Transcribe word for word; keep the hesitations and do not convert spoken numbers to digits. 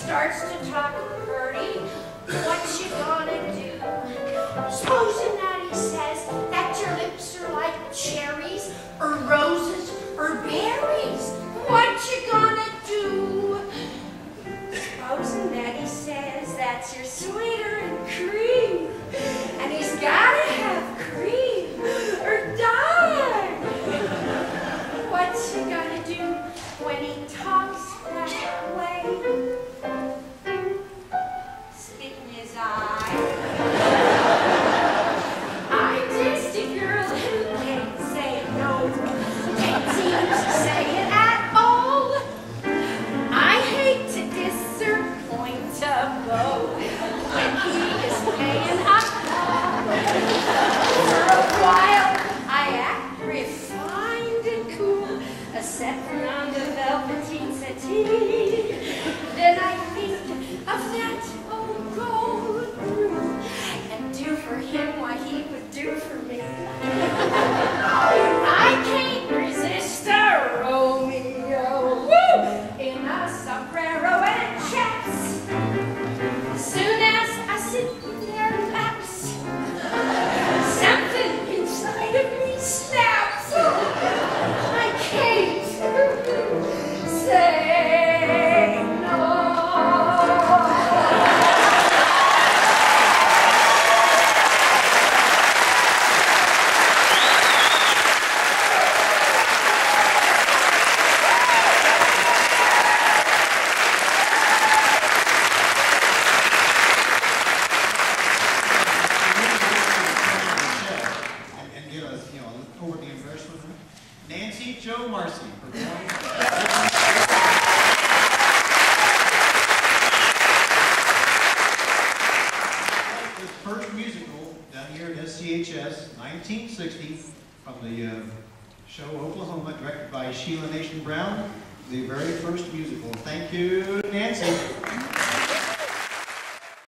starts to talk Bertie, what you gonna do? Supposing that he says that your lips are like cherries, or roses, or berries. What you gonna do? Supposing that he says that you're sweeter than cream, and he's gotta have cream or die. What you gonna do when he talks that way? Spit in his eye. I dissed a girl who can't say no, can't seem to say it at all. I hate to disappoint a beau when he is paying up. For a while, I act refined and cool, a setting on the velveteen settee. Then I think of that old gold groove and do for him what he would do for me. I can't resist a Romeo, woo, in a sombrero and chaps. As soon as I sit in their laps, something inside of me snaps. I can't say no. And give us, you know, over the impression with her. Nancy Jo Marcy performing. His first musical down here at S C H S, nineteen sixty, from the uh, show Oklahoma, directed by Sheila Nation Brown, the very first musical. Thank you, Nancy.